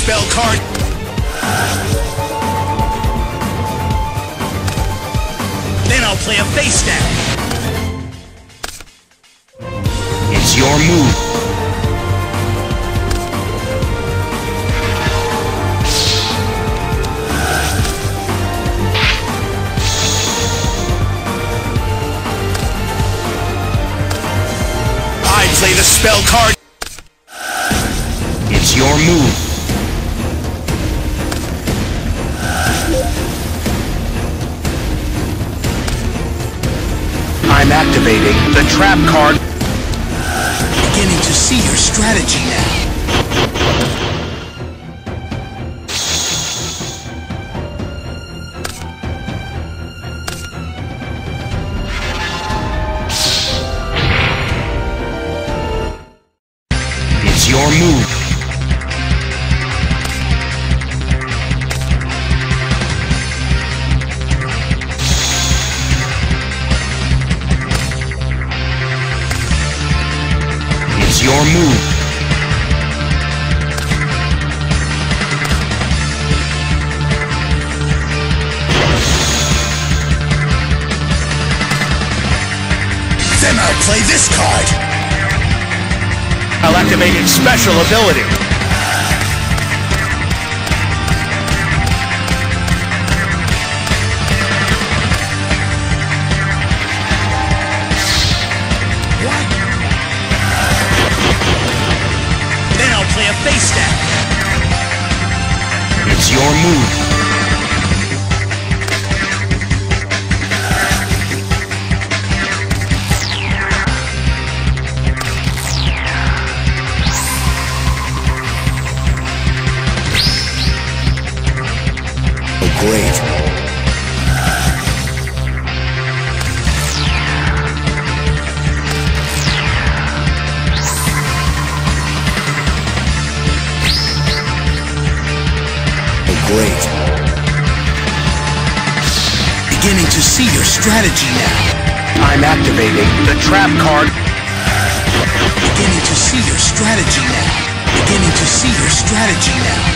spell card. Then I'll play a face down. It's your move. I play the spell card. It's your move. I'm activating the trap card. Beginning to see your strategy now. It's your move. It's your move. Then I'll play this card. I'll activate its special ability. What? Then I'll play a face down. It's your move. Great. Great. Beginning to see your strategy now. I'm activating the trap card. Beginning to see your strategy now. Beginning to see your strategy now.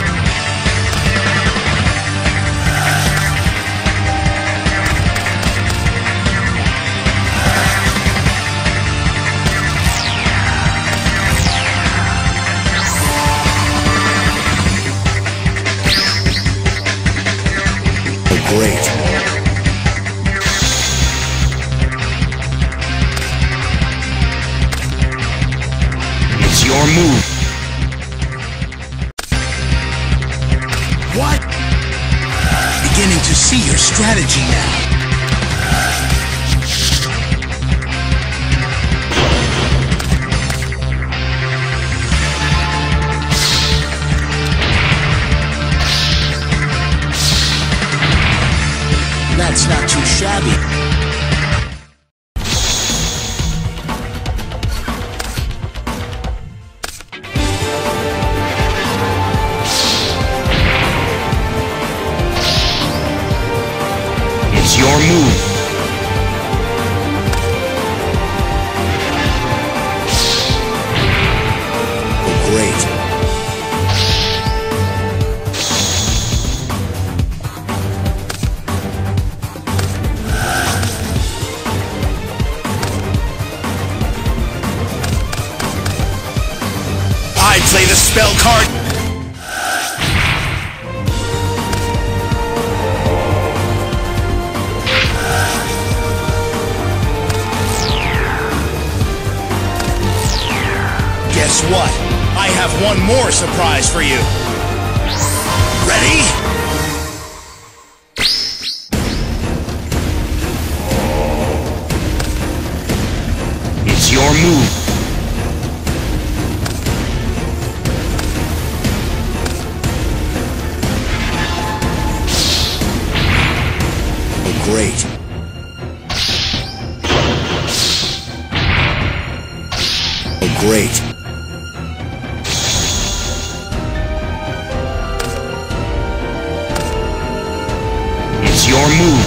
Great. It's your move. What? Beginning to see your strategy now. That's not too shabby. It's your move. Great. I play the spell card. Guess what? I have one more surprise for you. Ready? It's your move. Great. Great. It's your move.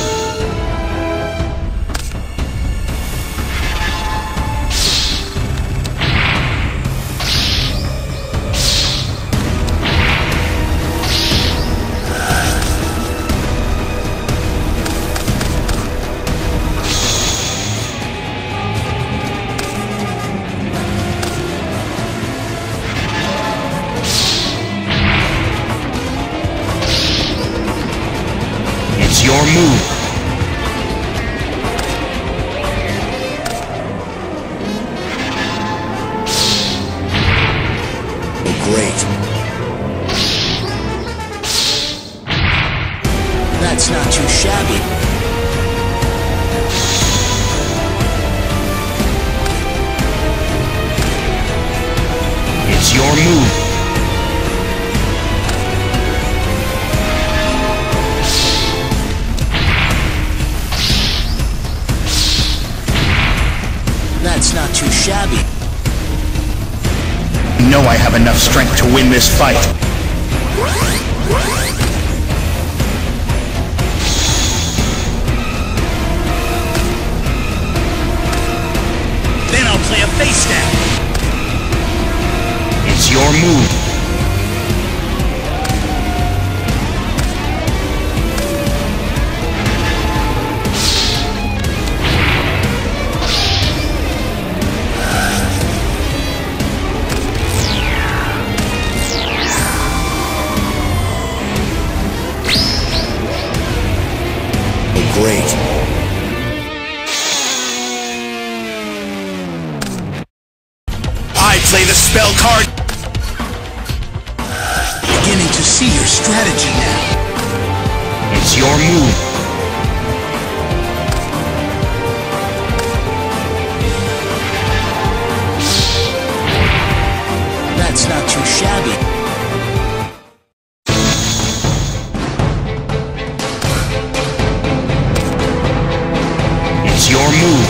not too shabby. You know I have enough strength to win this fight. Then I'll play a face step. It's your move. Great. I play the spell card. Beginning to see your strategy now. It's your move. That's not too shabby. It's your move.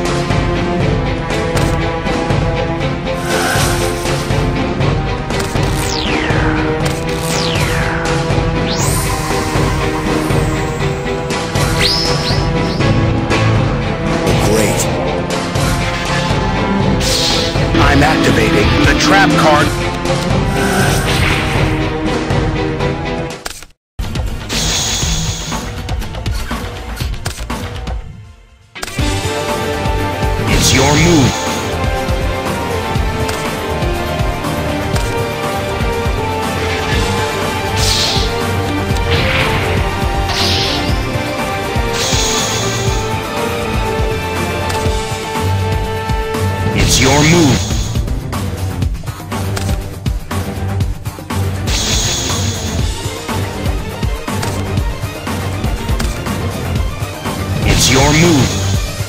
Great. I'm activating the trap card. It's your move. It's your move. It's your move.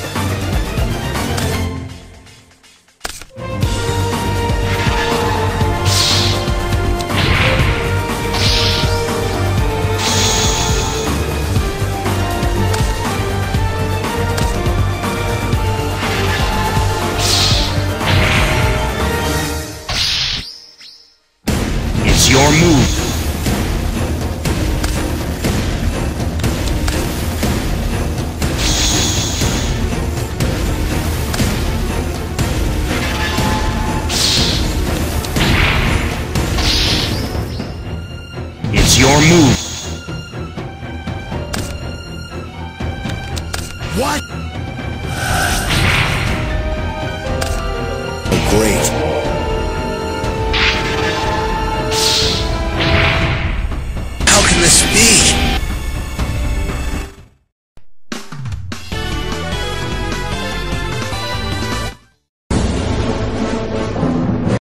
It's your move. It's your move. What?